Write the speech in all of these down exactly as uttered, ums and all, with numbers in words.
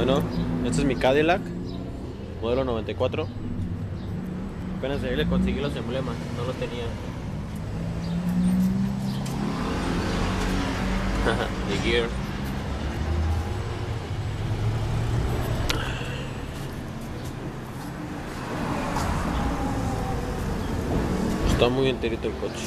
Bueno, este es mi Cadillac, modelo noventa y cuatro. Apenas de ahí le conseguí los emblemas, no los tenía. De Gear. Está muy enterito el coche.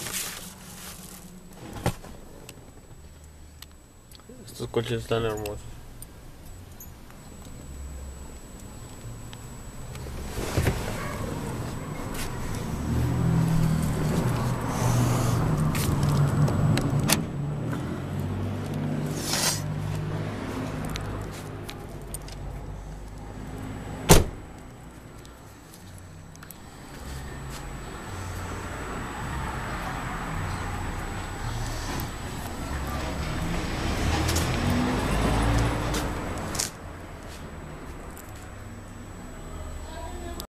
Estos coches están hermosos.